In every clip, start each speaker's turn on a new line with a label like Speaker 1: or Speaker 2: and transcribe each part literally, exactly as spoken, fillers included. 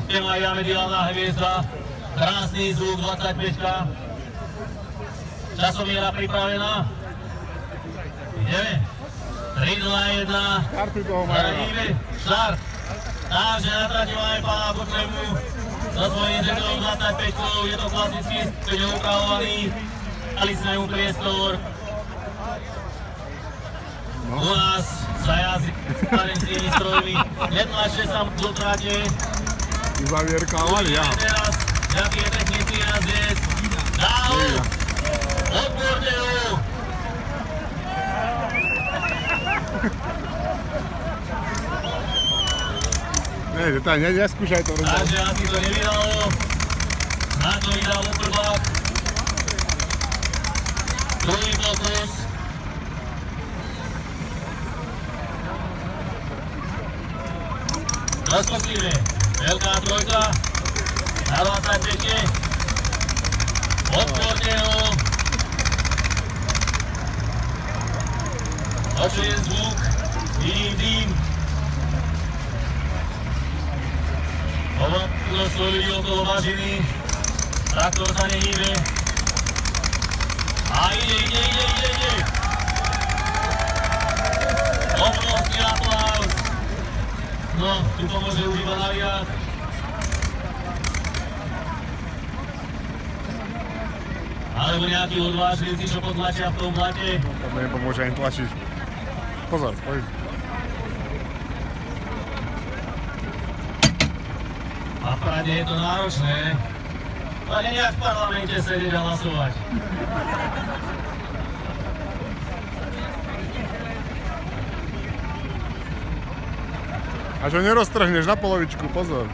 Speaker 1: Maja mediálna hviezda, krásny zvuk dvadsaťpäťka. Časomiera pripravená. Ideme. tri, dva, jeden.
Speaker 2: Štartuj toho Maja.
Speaker 1: Štart. Takže na trati máme pána Kotlemu so svojím deťom dvadsaťpäťkou. Je to klasický speňou upravovaný. Dali sme mu priestor. U nás sa jazdí s tými strojmi. Netlačte sa do trate.
Speaker 2: Uzavierka avaria.
Speaker 1: Teraz, jaký je technický jazdec. Dál! Odborne ho!
Speaker 2: Ne, že tady neskúšaj to rozdať.
Speaker 1: Takže asi to nevydalo. Na to vydal Oprbák. Druhý pokus. Rozkoslíme. Veľká trojka. Na dvadsaťpäťke. Odporne ho. Počujem zvuk. Vidím dým. Množstvo ľudí okolo bažiny. Traktor sa nehýbe. A ide, ide, ide, ide, ide. Obrovský aplauz. No, tu to môže už iba naviať. Alebo nejakí odvážlivci, čo potlačia v tom blate.
Speaker 2: To mi nepomôže ani tlačiť. Pozor, poď.
Speaker 1: A v Prade je to náročné. Ale nejak v parlamente sedieť a hlasovať.
Speaker 2: Až ho neroztrhneš na polovičku, pozor.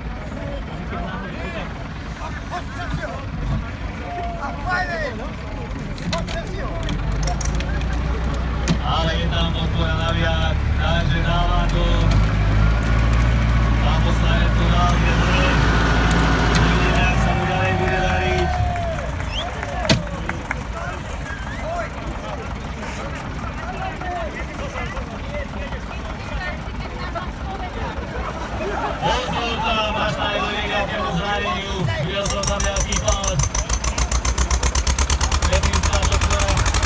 Speaker 1: Ale je tam podpora naviac, takže dáva to. Pán poslanec to dal jedné. Uvidíme, jak sa mu ďalej bude dariť. Pozor tam, až tady dojde k nejakému zraneniu. Videl som tam nejaký pád. Technická podpora.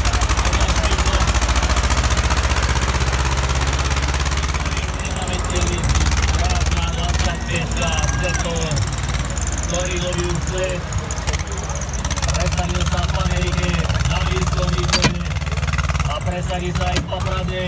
Speaker 1: Ktorý robí úsled, presadil sa v Amerike, na Blízkom východe a presadí sa aj v Poprade.